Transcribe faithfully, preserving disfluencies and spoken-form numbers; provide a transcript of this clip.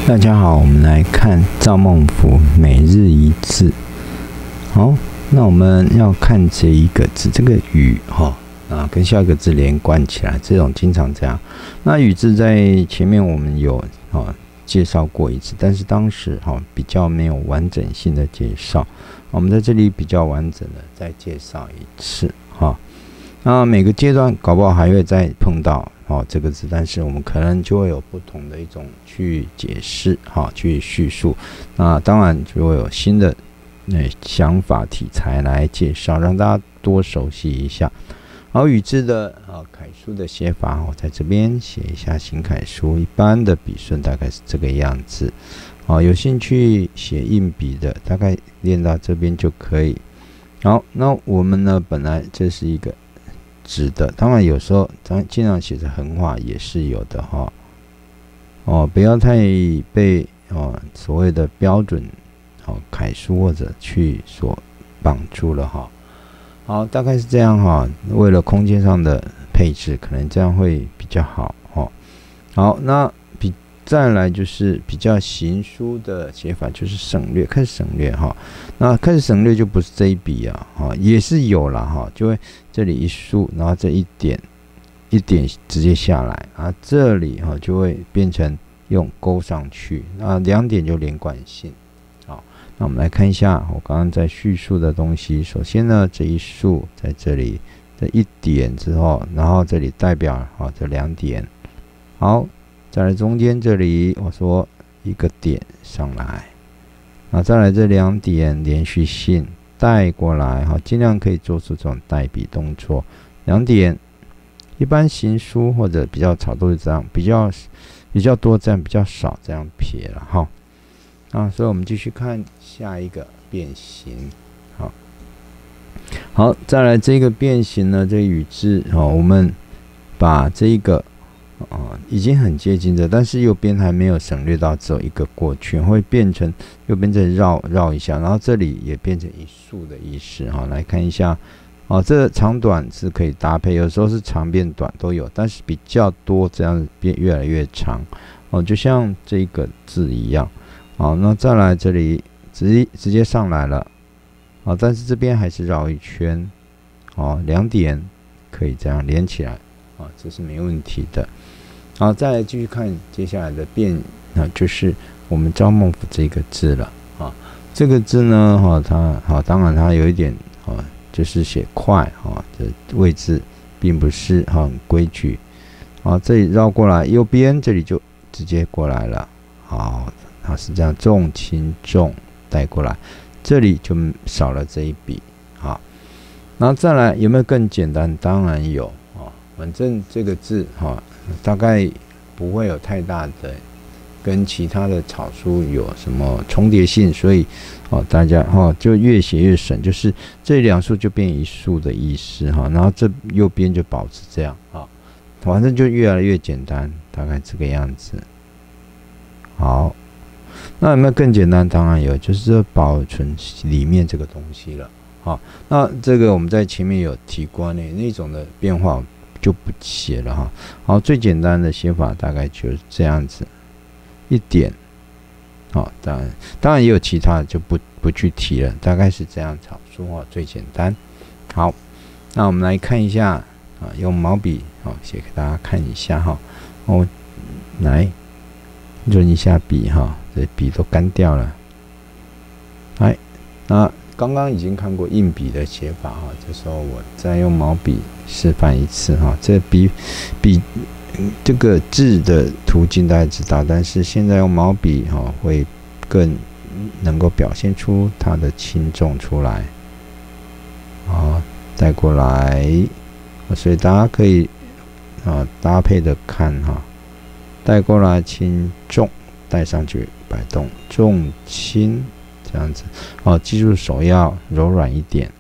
大家好，我们来看赵孟頫每日一字。好，那我们要看这一个字，这个雨哈啊，跟下一个字连贯起来，这种经常这样。那雨字在前面我们有啊介绍过一次，但是当时哈比较没有完整性的介绍，我们在这里比较完整的再介绍一次哈。那每个阶段搞不好还会再碰到哦这个字，但是我们可能就会有不同的一种去解释哈，去叙述。那当然就会有新的呃想法题材来介绍，让大家多熟悉一下。好，语字的啊楷书的写法，我在这边写一下行楷书，一般的笔顺大概是这个样子。好，有兴趣写硬笔的，大概练到这边就可以。好，那我们呢，本来这是一个直的，当然有时候咱尽量写成横画也是有的哈。哦，不要太被哦所谓的标准哦楷书或者去所绑住了哈。好，大概是这样哈。为了空间上的配置，可能这样会比较好哈。好，那比再来就是比较行书的写法，就是省略，开始省略哈。那开始省略就不是这一笔啊，哈，也是有啦哈，就会这里一竖，然后这一点一点直接下来，啊，这里哈就会变成用勾上去，那两点就连贯性。好，那我们来看一下我刚刚在叙述的东西。首先呢，这一竖在这里这一点之后，然后这里代表啊这两点。好，再来中间这里我说一个点上来。啊，再来这两点连续性带过来，哈，尽量可以做出这种带笔动作。两点，一般行书或者比较草都是这样，比较比较多这样，比较少这样撇了哈。啊，所以我们继续看下一个变形。好，好，再来这个变形呢，这个语字哦，我们把这个。哦，已经很接近的，但是右边还没有省略到，只有一个过去，会变成右边再绕绕一下，然后这里也变成一竖的意思哈。来看一下，哦，这长短是可以搭配，有时候是长变短都有，但是比较多这样变越来越长哦，就像这个字一样。好，那再来这里直直接上来了，好，但是这边还是绕一圈，哦，两点可以这样连起来，啊，这是没问题的。好，再来继续看接下来的变啊，就是我们赵孟頫这个字了啊。这个字呢，哈、啊，它好，当然它有一点啊，就是写快啊，这位置并不是很、啊、规矩。好、啊，这里绕过来，右边这里就直接过来了。好，它是这样重轻重带过来，这里就少了这一笔。好，然后再来有没有更简单？当然有啊，反正这个字哈。啊大概不会有太大的跟其他的草书有什么重叠性，所以哦，大家哦就越写越省，就是这两竖就变一竖的意思哈，然后这右边就保持这样啊，反正就越来越简单，大概这个样子。好，那有没有更简单？当然有，就是保存里面这个东西了。好，那这个我们在前面有提过呢，那种的变化。就不写了哈。好，最简单的写法大概就是这样子，一点。好，当然当然也有其他的，就不不去提了。大概是这样草书哈，最简单。好，那我们来看一下啊，用毛笔好写给大家看一下哈。我来润一下笔哈，这笔都干掉了。来，那。刚刚已经看过硬笔的写法哈，这时候我再用毛笔示范一次哈。这笔笔这个字的途径大家知道，但是现在用毛笔哈会更能够表现出它的轻重出来。好，带过来，所以大家可以啊搭配的看哈，带过来轻重，带上去摆动重轻。这样子，哦，记住手要柔软一点。